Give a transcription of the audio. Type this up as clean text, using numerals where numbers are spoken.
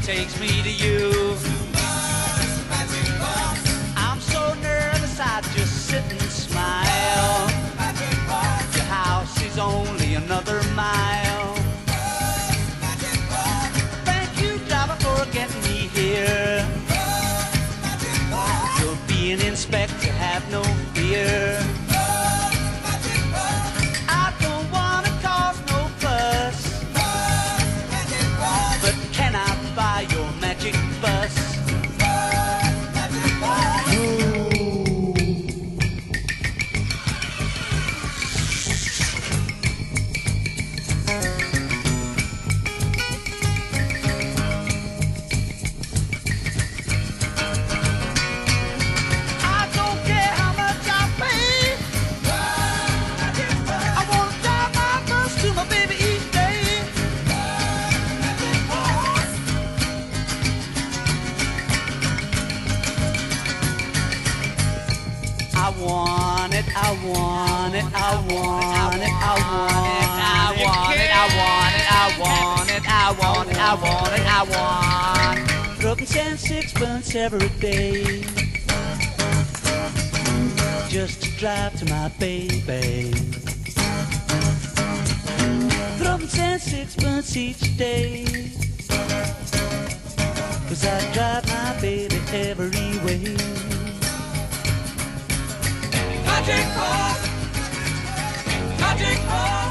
takes me to you. I'm so nervous I just sit and smile. Your house is only another mile. Thank you, driver, for getting me here. You'll be an inspector, have no fear. I don't want to cause no fuss, but can I buy your magic bus? I want it, I want it, I want it, I want it, I want it, I want it, I want it, I want it, I want it, I want. Rubbing sand sixpence every day, just to drive to my baby. Rubbing sand sixpence each day, 'cause I drive my baby every way. Magic bus, magic bus.